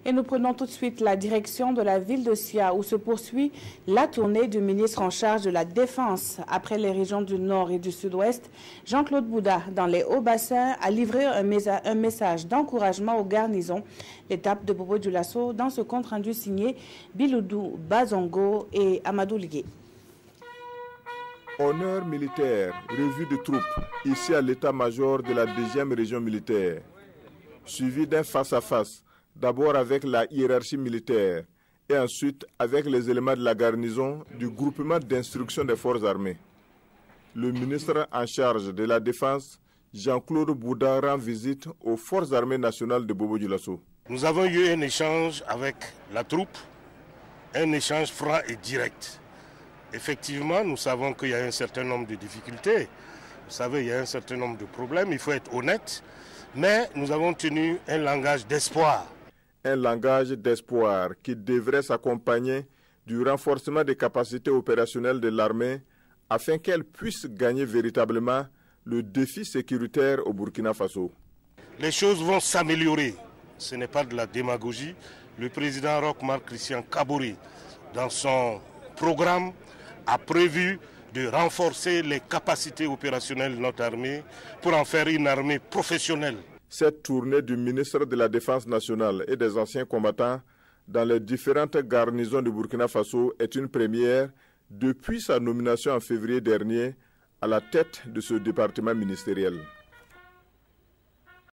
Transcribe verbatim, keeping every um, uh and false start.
Et nous prenons tout de suite la direction de la ville de Sia où se poursuit la tournée du ministre en charge de la Défense. Après les régions du Nord et du Sud-Ouest, Jean-Claude Bouda, dans les Hauts-Bassins, a livré un, un message d'encouragement aux garnisons. L'étape de Bobo Dioulasso dans ce compte-rendu signé Biloudou Bazongo et Amadou Ligue. Honneur militaire, revue de troupes, ici à l'état-major de la deuxième région militaire, suivi d'un face-à-face. D'abord avec la hiérarchie militaire et ensuite avec les éléments de la garnison du groupement d'instruction des forces armées. Le ministre en charge de la Défense, Jean-Claude Bouda, rend visite aux forces armées nationales de Bobo Dioulasso. Nous avons eu un échange avec la troupe, un échange franc et direct. Effectivement, nous savons qu'il y a un certain nombre de difficultés. Vous savez, il y a un certain nombre de problèmes, il faut être honnête. Mais nous avons tenu un langage d'espoir. Un langage d'espoir qui devrait s'accompagner du renforcement des capacités opérationnelles de l'armée afin qu'elle puisse gagner véritablement le défi sécuritaire au Burkina Faso. Les choses vont s'améliorer. Ce n'est pas de la démagogie. Le président Roch-Marc Christian Kabore, dans son programme, a prévu de renforcer les capacités opérationnelles de notre armée pour en faire une armée professionnelle. Cette tournée du ministre de la Défense nationale et des anciens combattants dans les différentes garnisons du Burkina Faso est une première depuis sa nomination en février dernier à la tête de ce département ministériel.